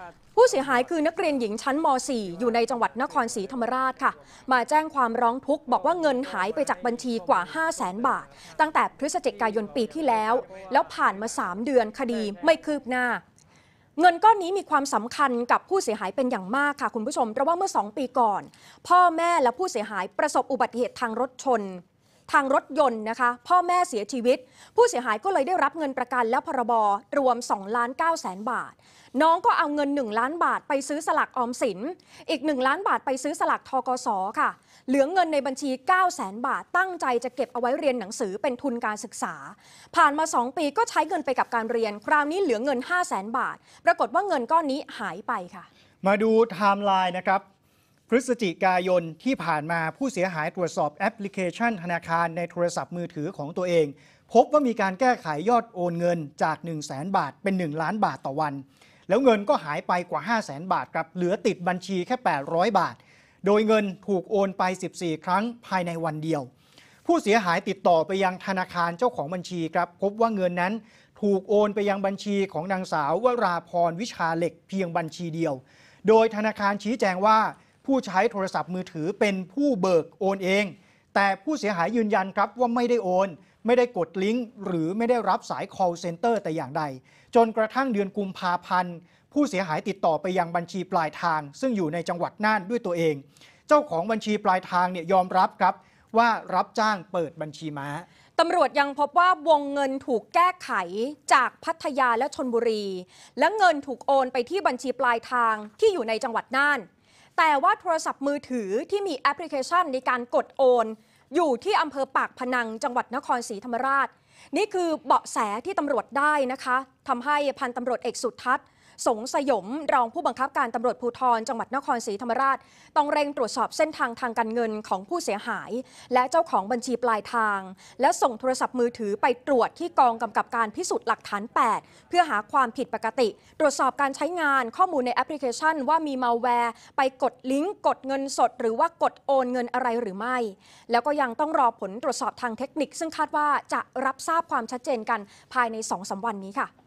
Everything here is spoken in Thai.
ผู้เสียหายคือนักเรียนหญิงชั้นม .4 อยู่ในจังหวัดนครศรีธรรมราชค่ะมาแจ้งความร้องทุกข์บอกว่าเงินหายไปจากบัญชีกว่า 500,000 บาทตั้งแต่พฤศจิกายนปีที่แล้วผ่านมา3 เดือนคดีไม่คืบหน้าเงินก้อนนี้มีความสำคัญกับผู้เสียหายเป็นอย่างมากค่ะคุณผู้ชมเพราะว่าเมื่อ2 ปีก่อนพ่อแม่และผู้เสียหายประสบอุบัติเหตุทางรถยนต์นะคะพ่อแม่เสียชีวิตผู้เสียหายก็เลยได้รับเงินประกันและพรบรวม 2,900,000 บาทน้องก็เอาเงิน1 ล้านบาทไปซื้อสลากออมสินอีก1 ล้านบาทไปซื้อสลากธกส.ค่ะเหลือเงินในบัญชี 900,000 บาทตั้งใจจะเก็บเอาไว้เรียนหนังสือเป็นทุนการศึกษาผ่านมา2 ปีก็ใช้เงินไปกับการเรียนคราวนี้เหลือเงิน 500,000 บาทปรากฏว่าเงินก้อนนี้หายไปค่ะมาดูไทม์ไลน์นะครับพฤศจิกายนที่ผ่านมาผู้เสียหายตรวจสอบแอปพลิเคชันธนาคารในโทรศัพท์มือถือของตัวเองพบว่ามีการแก้ไขยอดโอนเงินจาก 100,000 บาทเป็น1 ล้านบาทต่อวันแล้วเงินก็หายไปกว่า 500,000 บาทครับเหลือติดบัญชีแค่800 บาทโดยเงินถูกโอนไป14 ครั้งภายในวันเดียวผู้เสียหายติดต่อไปยังธนาคารเจ้าของบัญชีครับพบว่าเงินนั้นถูกโอนไปยังบัญชีของนางสาววราพรวิชาเหล็กเพียงบัญชีเดียวโดยธนาคารชี้แจงว่าผู้ใช้โทรศัพท์มือถือเป็นผู้เบิกโอนเองแต่ผู้เสียหายยืนยันครับว่าไม่ได้โอนไม่ได้กดลิงก์หรือไม่ได้รับสาย call center แต่อย่างใดจนกระทั่งเดือนกุมภาพันธ์ผู้เสียหายติดต่อไปยังบัญชีปลายทางซึ่งอยู่ในจังหวัดน่านด้วยตัวเองเจ้าของบัญชีปลายทางเนี่ยยอมรับครับว่ารับจ้างเปิดบัญชีม้าตำรวจยังพบว่าวงเงินถูกแก้ไขจากพัทยาและชลบุรีและเงินถูกโอนไปที่บัญชีปลายทางที่อยู่ในจังหวัดน่านแต่ว่าโทรศัพท์มือถือที่มีแอปพลิเคชันในการกดโอนอยู่ที่อำเภอปากพนังจังหวัดนครศรีธรรมราชนี่คือเบาะแสที่ตำรวจได้นะคะทำให้พันตำรวจเอกสุทัศน์สงสยมรองผู้บังคับการตำรวจภูธรจังหวัดนครศรีธรรมราชต้องเร่งตรวจสอบเส้นทางทางการเงินของผู้เสียหายและเจ้าของบัญชีปลายทางและส่งโทรศัพท์มือถือไปตรวจที่กองกำกับการพิสูจน์หลักฐาน 8 เพื่อหาความผิดปกติตรวจสอบการใช้งานข้อมูลในแอปพลิเคชันว่ามีมัลแวร์ไปกดลิงก์กดเงินสดหรือว่ากดโอนเงินอะไรหรือไม่แล้วก็ยังต้องรอผลตรวจสอบทางเทคนิคซึ่งคาดว่าจะรับทราบความชัดเจนกันภายใน 2-3 วันนี้ค่ะ